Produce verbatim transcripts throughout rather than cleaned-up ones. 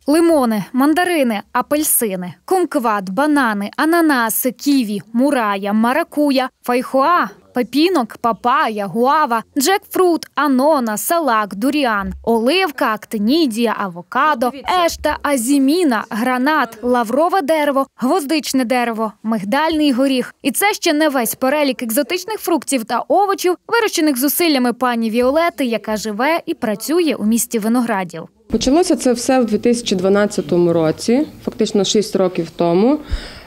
Лимони, мандарини, апельсини, кумкват, банани, ананаси, ківі, мурая, маракуя, файхоа, пепінок, папая, гуава, джекфрут, анона, салак, дуріан, оливка, актинідія, авокадо, ешта, азіміна, гранат, лаврове дерево, гвоздичне дерево, мигдальний горіх. І це ще не весь перелік екзотичних фруктів та овочів, вирощених зусиллями пані Віолети, яка живе і працює у місті Виноградів. Почалося це все в дві тисячі дванадцятому році, фактично шість років тому.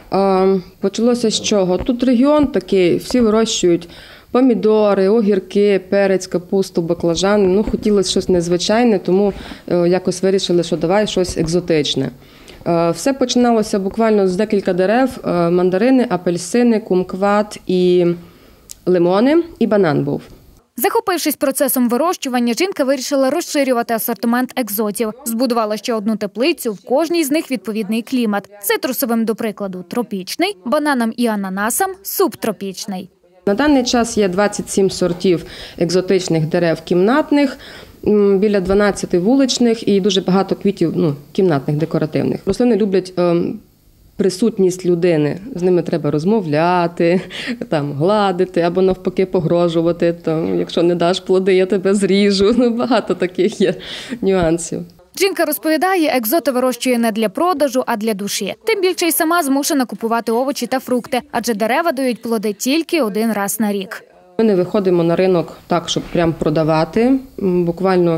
Почалося з чого? Тут регіон такий, всі вирощують помідори, огірки, перець, капусту, баклажани. Ну, хотілося щось незвичайне, тому якось вирішили, що давай щось екзотичне. Все починалося буквально з декілька дерев: мандарини, апельсини, кумкват і лимони, і банан був. Захопившись процесом вирощування, жінка вирішила розширювати асортимент екзотів. Збудувала ще одну теплицю, в кожній з них відповідний клімат. Цитрусовим, до прикладу, тропічний, бананам і ананасам – субтропічний. На даний час є двадцять сім сортів екзотичних дерев кімнатних, біля дванадцяти вуличних і дуже багато квітів ну, кімнатних, декоративних. Рослини люблять ем, присутність людини. З ними треба розмовляти, там, гладити або навпаки погрожувати. Там, якщо не даш плоди, я тебе зріжу. Ну, багато таких є нюансів. Жінка розповідає, екзоти вирощує не для продажу, а для душі. Тим більше й сама змушена купувати овочі та фрукти, адже дерева дають плоди тільки один раз на рік. Ми не виходимо на ринок так, щоб прям продавати. Буквально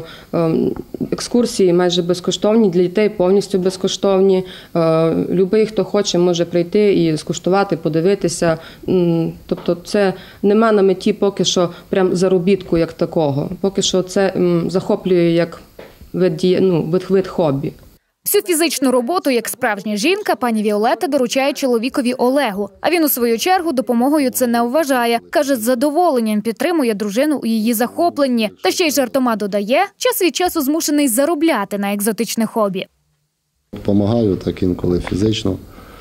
екскурсії майже безкоштовні, для дітей повністю безкоштовні. Любий, хто хоче, може прийти і скуштувати, подивитися. Тобто це нема на меті поки що прям заробітку як такого. Поки що це захоплює як вид, ну, вид, вид хобі. Всю фізичну роботу, як справжня жінка, пані Віолета доручає чоловікові Олегу. А він, у свою чергу, допомогою це не вважає. Каже, з задоволенням підтримує дружину у її захопленні. Та ще й жартома додає, час від часу змушений заробляти на екзотичне хобі. Допомагаю так інколи фізично.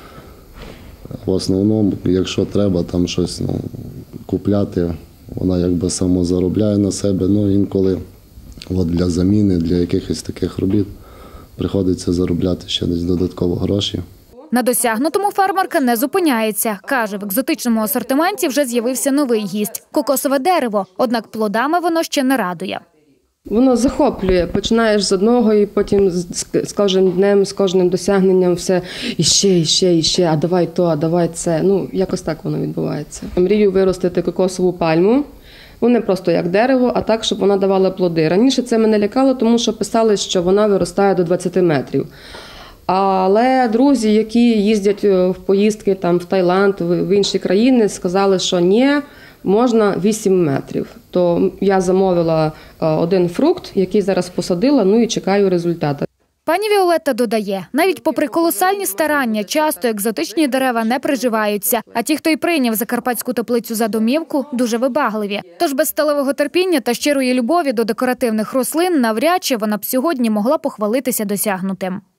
В основному, якщо треба там щось ну, купляти, вона якби самозаробляє на себе. Ну, інколи от для заміни, для якихось таких робіт приходиться заробляти ще десь додатково гроші. На досягнутому фермерка не зупиняється. Каже, в екзотичному асортименті вже з'явився новий гість – кокосове дерево. Однак плодами воно ще не радує. Воно захоплює. Починаєш з одного і потім з кожним днем, з кожним досягненням все іще, іще, іще, а давай то, а давай це. Ну, якось так воно відбувається. Мрію виростити кокосову пальму. Ну, не просто як дерево, а так, щоб вона давала плоди. Раніше це мене лякало, тому що писали, що вона виростає до двадцяти метрів. Але друзі, які їздять в поїздки там, в Таїланд, в інші країни, сказали, що ні, можна вісім метрів. То я замовила один фрукт, який зараз посадила, ну і чекаю результату. Пані Віолетта додає, навіть попри колосальні старання, часто екзотичні дерева не приживаються, а ті, хто й прийняв закарпатську теплицю за домівку, дуже вибагливі. Тож без сталевого терпіння та щирої любові до декоративних рослин навряд чи вона б сьогодні могла похвалитися досягнутим.